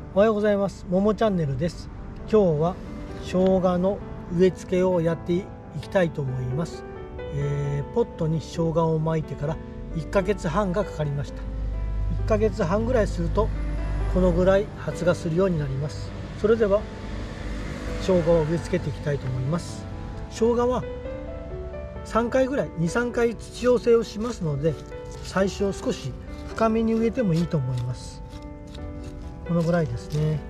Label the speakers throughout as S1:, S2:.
S1: おはようございます。ももチャンネルです。今日は生姜の植え付けをやっていきたいと思います。ポットに生姜を巻いてから1ヶ月半がかかりました。1ヶ月半ぐらいするとこのぐらい発芽するようになります。それでは生姜を植え付けていきたいと思います。生姜は3回ぐらい 2,3 回土寄せをしますので、最初少し深めに植えてもいいと思います。このぐらいですね。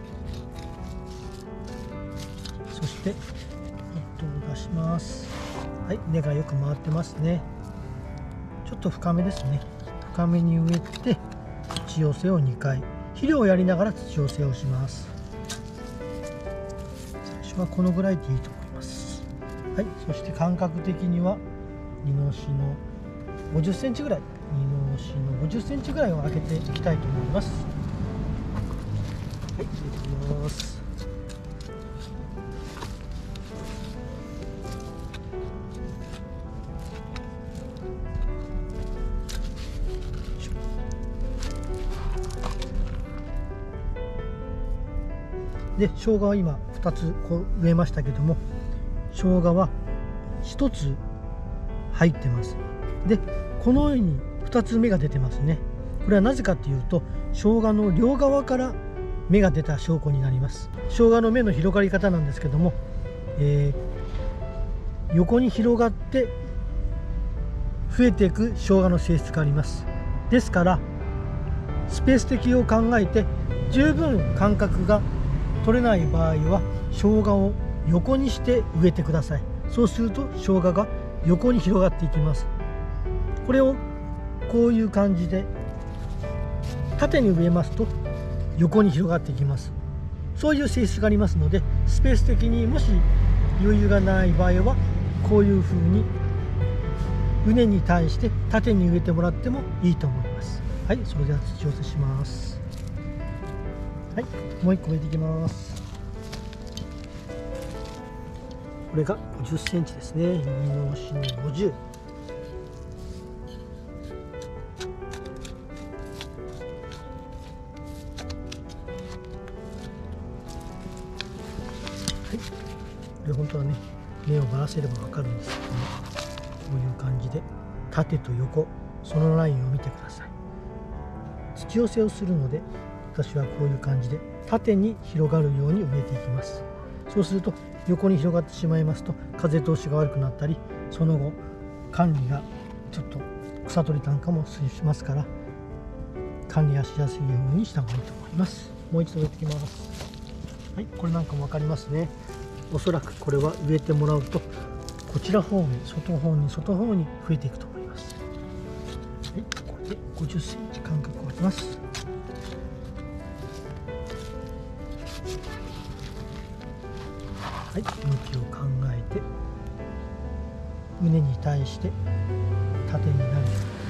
S1: そして糸を出します。はい、根がよく回ってますね。ちょっと深めですね。深めに植えて土寄せを2回、肥料をやりながら土寄せをします。最初はこのぐらいでいいと思います。はい、そして間隔的には二のしの50センチぐらい、二のしの50センチぐらいを開けていきたいと思います。はい、入れていきます。で、生姜は今2つこう植えましたけども、生姜は1つ入ってます。で、このように2つ芽が出てますね。これはなぜかというと、生姜の両側から芽が出た証拠になります。生姜の芽の広がり方なんですけども、横に広がって増えていく生姜の性質があります。ですからスペース的を考えて十分間隔が取れない場合は生姜を横にして植えてください。そうすると生姜が横に広がっていきます。これをこういう感じで縦に植えますと横に広がっていきます。そういう性質がありますので、スペース的にもし余裕がない場合はこういうふうに畝に対して縦に植えてもらってもいいと思います。はい、それでは土寄せします。はい、もう1個植えていきます。これが50センチですね。二のしの50。で、本当はね、根をばらせれば分かるんですけども、こういう感じで縦と横、そのラインを見てください。土寄せをするので、私はこういう感じで縦に広がるように植えていきます。そうすると横に広がってしまいますと風通しが悪くなったり、その後管理がちょっと草取り単価もしますから、管理がしやすいようにした方がいいと思います。もう一度植えていきます。はい、これなんかも分かりますね。おそらくこれは植えてもらうとこちら方面、外方に増えていくと思います。はい、これで50センチ間隔を空けます。はい、向きを考えて畝に対して縦になるように、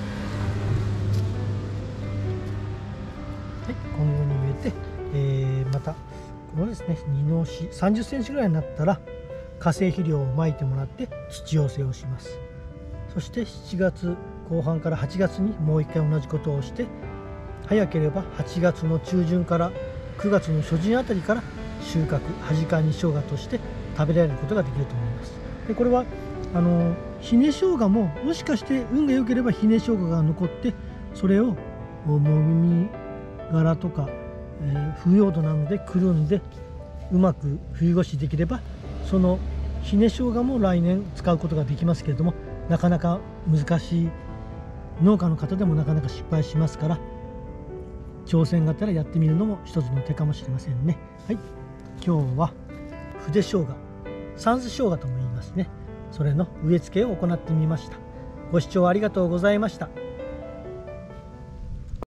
S1: はい、このように植えて、またこのですね、二のし30センチぐらいになったら化成肥料をまいてもらって土寄せをします。そして7月後半から8月にもう一回同じことをして、早ければ8月の中旬から9月の初旬あたりから収穫、端かに生姜として食べられることができると思います。で、これはひね生姜ももしかして運が良ければひね生姜が残って、それをもみ殻とか腐葉土なのでくるんでうまく冬越しできれば、そのひね生姜も来年使うことができますけれども、なかなか難しい農家の方でもなかなか失敗しますから、挑戦があったらやってみるのも一つの手かもしれませんね。はい、今日は筆生姜、三津生姜とも言いますね。それの植え付けを行ってみました。ご視聴ありがとうございました。